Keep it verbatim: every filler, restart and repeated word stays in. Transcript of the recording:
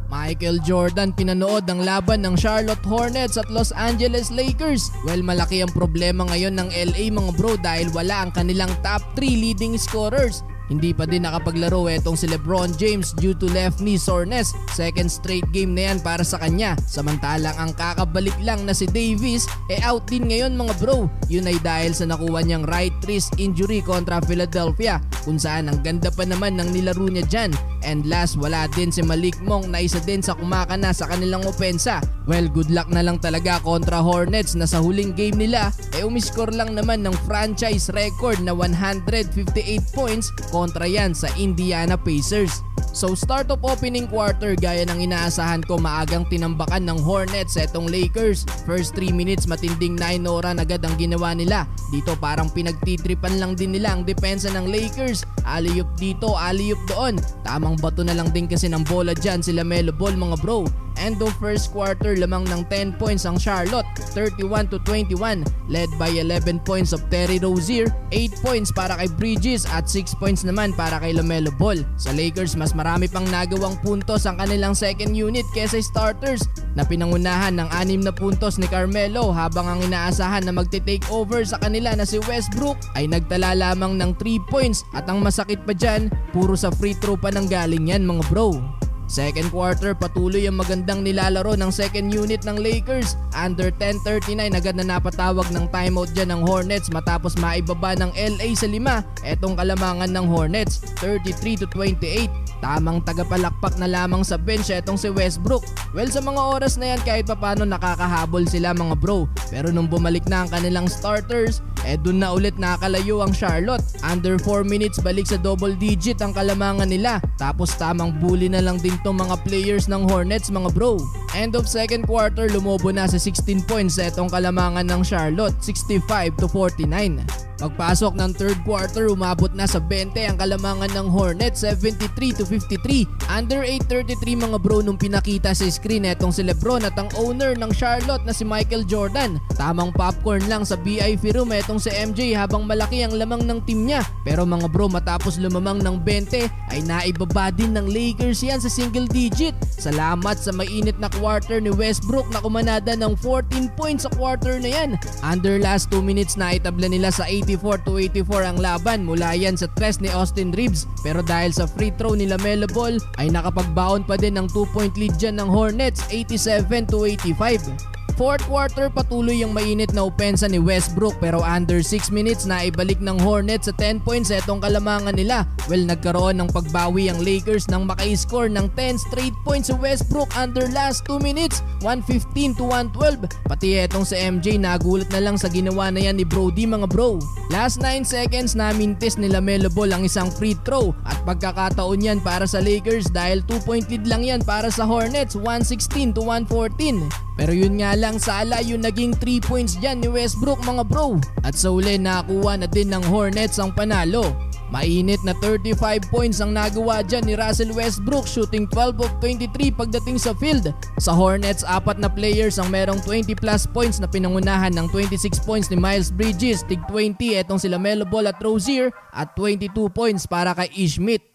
Michael Jordan pinanood ang laban ng Charlotte Hornets at Los Angeles Lakers. Well, malaki ang problema ngayon ng L A mga bro dahil wala ang kanilang top three leading scorers. Hindi pa din nakapaglaro etong si LeBron James due to left knee soreness. Second straight game na yan para sa kanya. Samantalang ang kakabalik lang na si Davis e eh out din ngayon mga bro. Yun ay dahil sa nakuha niyang right wrist injury kontra Philadelphia kung saan ang ganda pa naman ng nilaro niya dyan. And last, wala din si Malik Monk na isa din sa kumakana sa kanilang opensa. Well, good luck na lang talaga kontra Hornets na sa huling game nila e eh umiscore lang naman ng franchise record na one hundred fifty-eight points kontra yan sa Indiana Pacers. So start of opening quarter, gaya ng inaasahan ko, maagang tinambakan ng Hornets etong Lakers. First three minutes matinding nine run agad ang ginawa nila. Dito parang pinagtitripan lang din nila ang depensa ng Lakers. Alley-oop dito, alley-oop doon. Tamang bato na lang din kasi ng bola dyan sila Melo Ball mga bro. End of first quarter, lamang ng ten points ang Charlotte, thirty-one to twenty-one, led by eleven points of Terry Rozier, eight points para kay Bridges at six points naman para kay LaMelo Ball. Sa Lakers, mas marami pang nagawang puntos ang kanilang second unit kesa starters na pinangunahan ng anim na puntos ni Carmelo, habang ang inaasahan na magte-takeover sa kanila na si Westbrook ay nagtala lamang ng three points, at ang masakit pa dyan, puro sa free throw pa nang galing yan mga bro. Second quarter, patuloy ang magandang nilalaro ng second unit ng Lakers. Under ten thirty-nine, agad na napatawag ng timeout dyan ng Hornets matapos maibaba ng L A sa lima etong kalamangan ng Hornets, thirty-three to twenty-eight. Tamang tagapalakpak na lamang sa bench etong si Westbrook. Well, sa mga oras na yan kahit papano nakakahabol sila mga bro, pero nung bumalik na ang kanilang starters, eh dun na ulit nakalayo ang Charlotte. Under four minutes, balik sa double digit ang kalamangan nila, tapos tamang bully na lang din tong mga players ng Hornets mga bro. End of second quarter, lumobo na sa sixteen points etong kalamangan ng Charlotte, sixty-five to forty-nine. Pagpasok ng third quarter, umabot na sa twenty ang kalamangan ng Hornets, seventy-three to fifty-three. Under eight thirty-three mga bro nung pinakita sa screen etong si LeBron at ang owner ng Charlotte na si Michael Jordan. Tamang popcorn lang sa V I P room etong si M J habang malaki ang lamang ng team niya. Pero mga bro, matapos lumamang ng twenty ay naibaba din ng Lakers yan sa single digit. Salamat sa mainit na quarter ni Westbrook na kumanada ng fourteen points sa quarter na yan. Under last two minutes na itabla nila sa eighty-four to eighty-four ang laban mula yan sa tres ni Austin Reeves, pero dahil sa free throw ni LaMelo Ball ay nakapagbaon pa din ng two point lead dyan ng Hornets, eighty-seven to eighty-five. Fourth quarter, patuloy yung mainit na opensa ni Westbrook, pero under six minutes na ibalik ng Hornets sa ten points etong kalamangan nila. Well, nagkaroon ng pagbawi ang Lakers nang maka-score ng ten straight points si Westbrook under last two minutes, one fifteen to one twelve. Pati etong si M J nagulat na lang sa ginawa na yan ni Brody mga bro. Last nine seconds na mintis ni LaMelo Ball ang isang free throw, at pagkakataon yan para sa Lakers dahil two point lead lang yan para sa Hornets, one sixteen to one fourteen. Pero yun nga lang, sala yung naging three points dyan ni Westbrook mga bro. At sa uli, nakakuha na din ng Hornets ang panalo. Mainit na thirty-five points ang nagawa dyan ni Russell Westbrook, shooting twelve of twenty-three pagdating sa field. Sa Hornets, apat na players ang merong twenty plus points na pinangunahan ng twenty-six points ni Miles Bridges, tig twenty etong sila LaMelo Ball at Rozier, at twenty-two points para kay Ish Smith.